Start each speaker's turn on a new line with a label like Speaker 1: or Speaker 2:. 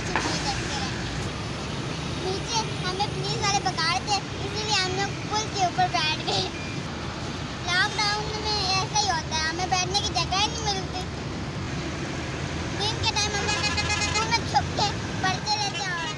Speaker 1: नीचे हमें पुलिस वाले पकड़ थे, इसीलिए हम लोग पुल के ऊपर बैठ गए। लॉकडाउन में ऐसा ही होता है, हमें बैठने की जगह ही नहीं मिलती। दिन के टाइम हम छुप के पढ़ते रहते हैं और